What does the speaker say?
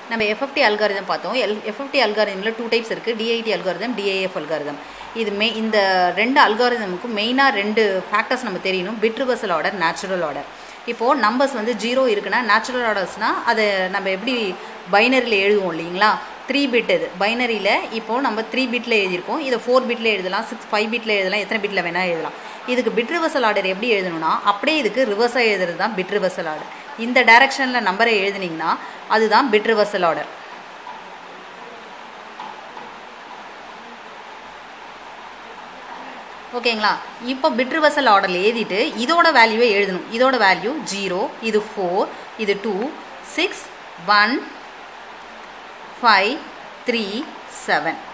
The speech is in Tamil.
நம்ம FFT அல்காரிதம் பார்த்தோம். FFT அல்காரிதமில் 2 டைப்ஸ் இருக்குது, DIT அல்காரிதம், DAF அல்காரிதம். இது இந்த 2 அல்காரிதமுக்கும் மெயினாக 2 ஃபேக்டர்ஸ் நம்ம தெரியணும். Bit reversal order, natural order. இப்போது நம்பர்ஸ் வந்து 0 இருக்குன்னா நேச்சுரல் ஆர்டர்ஸ்னால் அதை நம்ம எப்படி பைனரியில் எழுதுவோம் இல்லைங்களா, 3 பிட் இது பைனரியில். இப்போது நம்ம 3 பிட்டில் எழுதியிருக்கோம், இதை 4 பிட்டில் எழுதலாம், 5 பிட்டில் எழுதலாம், எத்தனை பிட்டில் வேணால் எழுதலாம். இதுக்கு பிட் ரிவர்சல் ஆர்டர் எப்படி எழுதணும்னா அப்படியே இதுக்கு ரிவர்ஸாக எழுதுறது தான் பிட் ரிவர்சல் ஆர்டர். இந்த டைரக்ஷனில் நம்பரை எழுதுனீங்கன்னா அதுதான் பிட் ரிவர்சல் ஆர்டர். ஓகேங்களா. இப்போ பிட் ரிவர்சல் ஆர்டரில் எழுதிட்டு இதோட வேல்யூவை எழுதணும். இதோட வேல்யூ 0, இது 4, இது 2, 6, 1, 5, 3, 7.